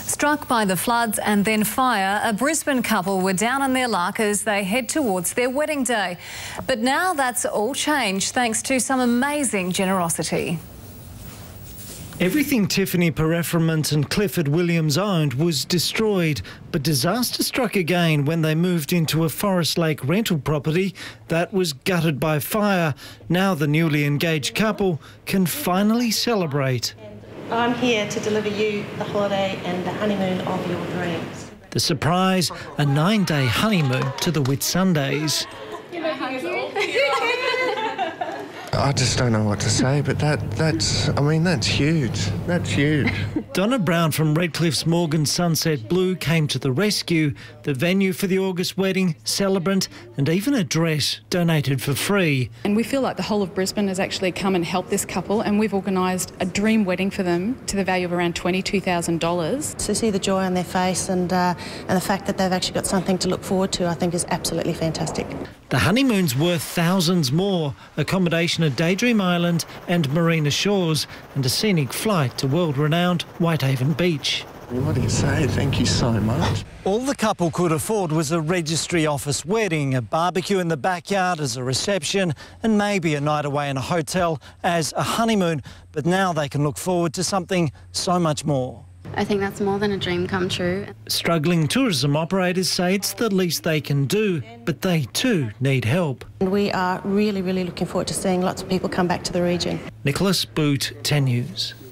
Struck by the floods and then fire, a Brisbane couple were down on their luck as they head towards their wedding day. But now that's all changed thanks to some amazing generosity. Everything Tiffany Perefferment and Clifford Williams owned was destroyed, but disaster struck again when they moved into a Forest Lake rental property that was gutted by fire. Now the newly engaged couple can finally celebrate. I'm here to deliver you the holiday and the honeymoon of your dreams. The surprise, a 9-day honeymoon to the Whitsundays. I just don't know what to say, but that's huge. That's huge. Donna Brown from Redcliffe's Morgan Sunset Blue came to the rescue. The venue for the August wedding, celebrant and even a dress donated for free. And we feel like the whole of Brisbane has actually come and helped this couple, and we've organised a dream wedding for them to the value of around $22,000. To see the joy on their face and the fact that they've actually got something to look forward to, I think is absolutely fantastic. The honeymoon's worth thousands more, accommodation at Daydream Island and Marina Shores, and a scenic flight to world-renowned Whitehaven Beach. What do you say? Thank you so much. All the couple could afford was a registry office wedding, a barbecue in the backyard as a reception, and maybe a night away in a hotel as a honeymoon. But now they can look forward to something so much more. I think that's more than a dream come true. Struggling tourism operators say it's the least they can do, but they too need help. And we are really looking forward to seeing lots of people come back to the region. Nicholas Boot, 10 News.